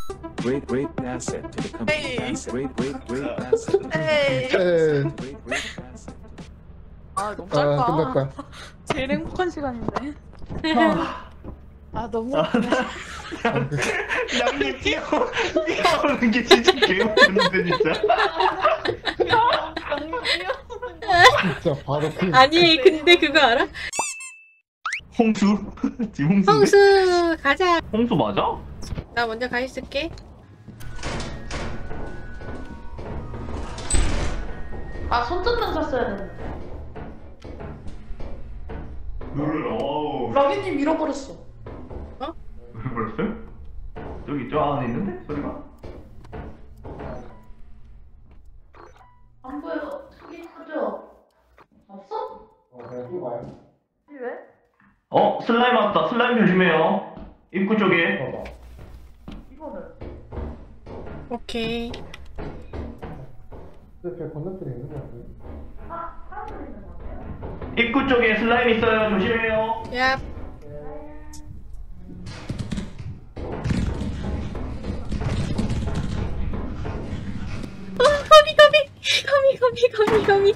Great asset to the company. Hey. Great asset. 에이. Great asset. 아 너무 아, 짧다. 끝났다. 제일 행복한 시간인데. 아 너무. 양님 뛰어오는 게 진짜 개웃겼는데 진짜. 진짜 바로 그. 아니 근데 그거 알아? 홍수? 지금 홍수인데? 홍수 가자. 홍수 맞아? 나 먼저 가 있을게. 아 손전등 샀어야 되는데. 라기님 잃어버렸어. 왜 그랬어요? 저기 저 안에 있는데? 소리가? 안 보여. 저기 있어죠. 없어? 그냥 끼고 와요. 왜? 슬라임 왔다. 슬라임 조심해요. 입구 쪽에. 봐봐. 이거는. 오케이. 근데 그 건너편에 있는 거 같아요. 아 사람들 있는 거 같아요. 입구 쪽에 슬라임 있어요. 조심해요. 야. 거미.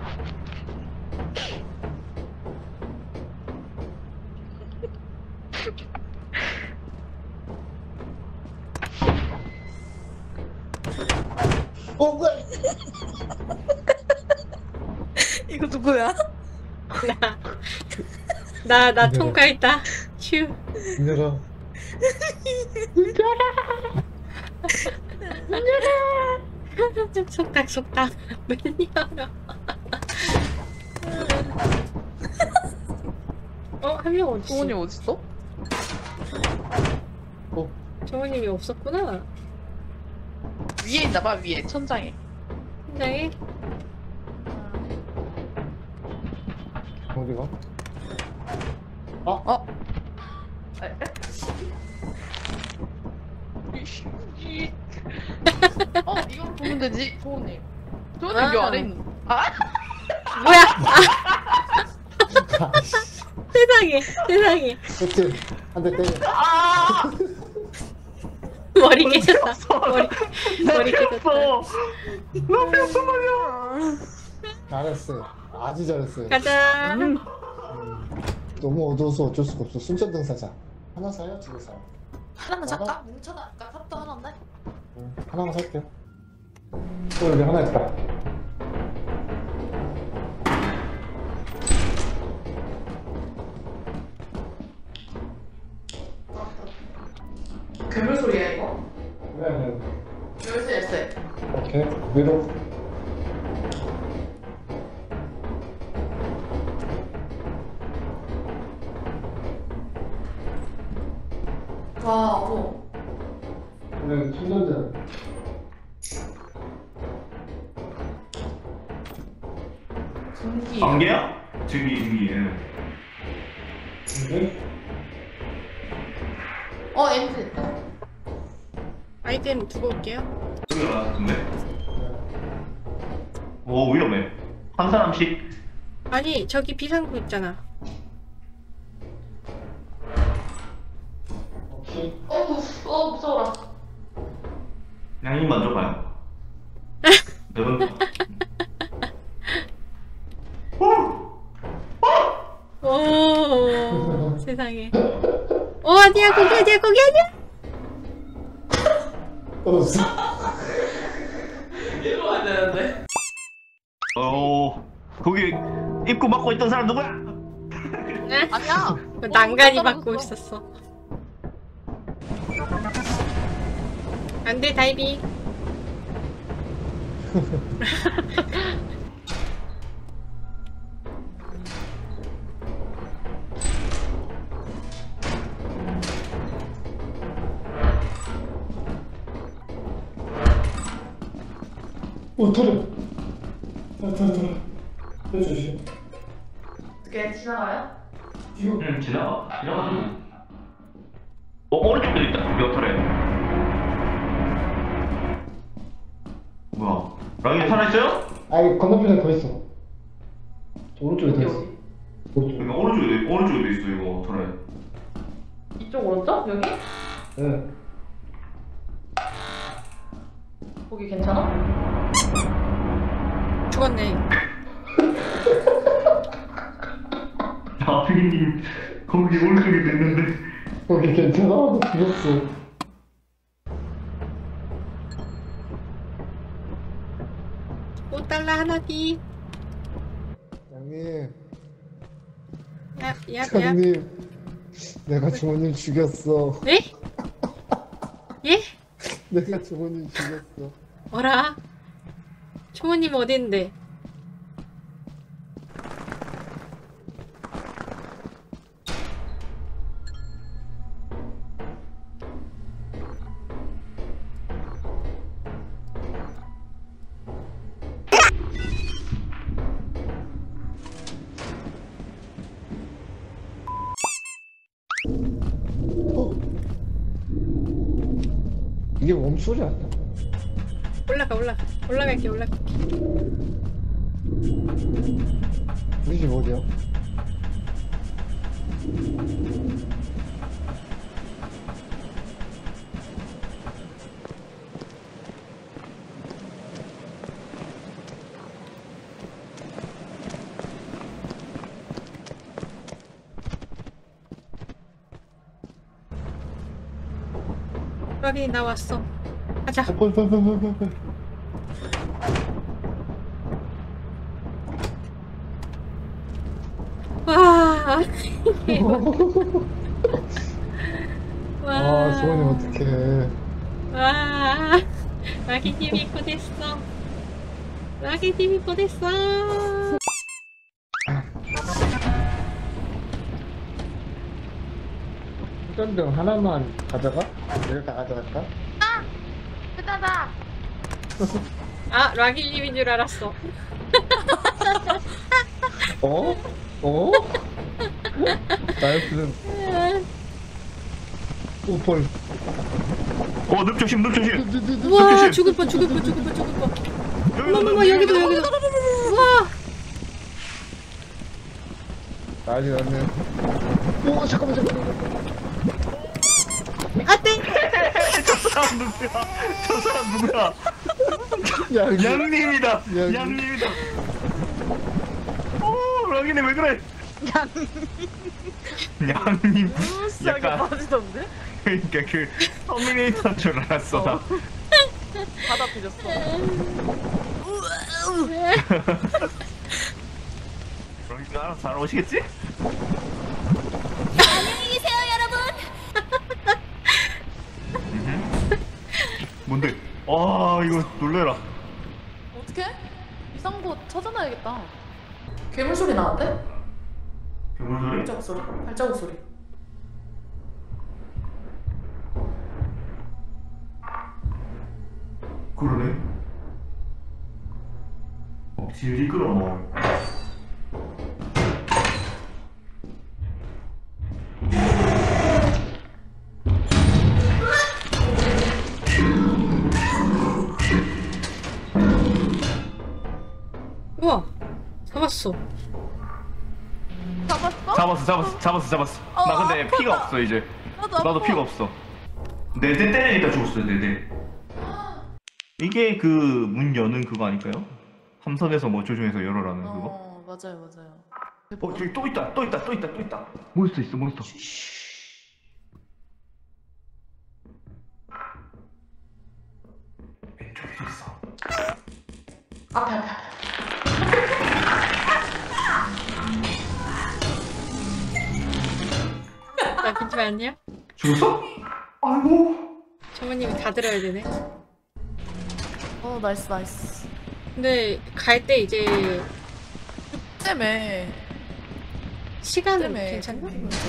뭐야? 이거 누구야? 나 통과했다. 휴. 민혁아. 속닥. 문 열어. 한 명 어디? 조원이 어딨어? 정원님이 없었구나. 위에 있나봐 위에 천장에. 현장에. 어디가? 이걸 보면 되지 조원님. 조원님 여기 아래 있는. 뭐야? 세상에. 그치? 한 대 때려. 머리 깨졌다. 머리 깨졌다. 나 뺐어 말이야. 잘했어요. 아주 잘했어요. 가자. 너무 어두워서 어쩔 수가 없어. 순천등 사자. 하나 사요? 두 개 사요? 하나만 살까? 뭉쳐다. 아까 샀던 하나인데. 하나만 살게요. 여기 하나 있다. 괴물 소리야 이거? 네. 열쇠. 오케이. 위로. 와 어머. 네, 충전자. 전기. 관계야? 저기. 네. 엔진. 아이템 두고 올게요. 저기 나왔는데? 오 위험해. 한 사람씩. 아니 저기 비상구 있잖아. 오케이. 무서워라. 양님 먼저 가요. 네 번. 오 세상에. 아니야 거기 아니야. 떨어졌어. 얘로 와야 되는데. 거기 입구 막고 있던 사람 누구야? 아니야. 난간이 막고 있었어. 안돼 다이빙. 털어. 해주시. 어떻게 지나가요? 뒤로. 응 지나가지고. 오른쪽에도 있다. 몇 털에. 뭐야? 랑이 살아있어요? 아니 건너편에 더 있어. 저 오른쪽에 더 있어. 오른쪽. 그러니까 오른쪽에도 있어 이거 털에. 이쪽 오른쪽? 여기? 네. 거기 괜찮아? 죽었네. 아, 피디님 거기 오른쪽에 있는데. 거기 괜찮아? 너 죽었어. 5달러 하나비. 장님, 야. 장님, 내가 주모님 죽였어. 네? 예? 내가 주모님 죽였어. 어라? 초모님 어딘데? 어? 이게 웜소리 아니야? 올라갈게. 우리 집 어디야? 여기 나왔어. 가자. 빨리. 와. 아, 주모님 어떡해. 와. 라기님이 꺼냈어. 손전등 하나만 가져가? 내가 다 가져갈까? 끝나다. 아, 라기님인 줄 알았어. 어? 어? 나였으면 오펄. 늪 조심. 우와, 죽을 뻔. 어머머머, 여기도. 우와. 난리 났네. 오, 잠깐만. 아, 땡. 저 사람 누구야? 양님이다. 오, 랑이네 왜 그래? 양님. 약간 빠지던데? 그러니까 그 터미네이터인 줄 알았어. 나. 바다 뒤졌어. 랑이가 알아서 잘 오시겠지? 뭔데? 와, 이거 놀래라. 어떡해? 이상한 거 찾아놔야겠다. 괴물 소리 나는데? 괴물 소리? 발자국 소리. 그러네. 질질 끌어 뭐. 우와. 잡았어. 잡았어. 나 근데 피가 없어 이제. 나도 피가 없어. 4대 때리니까 죽었어요. 4대. 이게 그 문 여는 그거 아닐까요? 함선에서 뭐 조종해서 열어라는 그거? 맞아요. 저기 또 있다. 몬스터 있어. 왼쪽에 있어. 앞에. 나 괜찮아 아니야? 죽었어? 아이고. 장모님이 다 들어야 되네. 나이스. 근데 갈 때 이제 때문에. 시간은 괜찮나?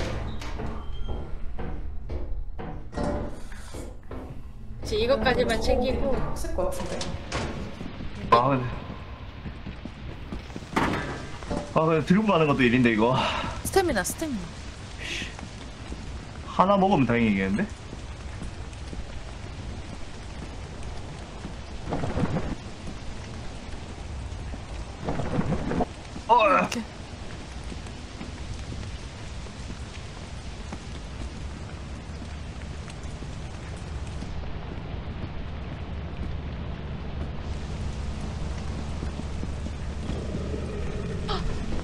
이제 이것까지만 챙기고. 없을 것 같은데. 근데 들고 가는 것도 일인데 이거. 스태미나. 하나 먹으면 다행이겠는데? 이렇게.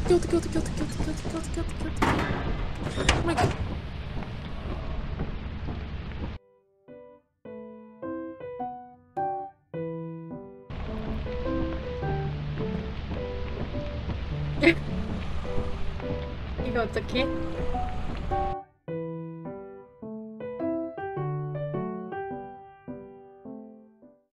오마이갓. 이거 어떡해?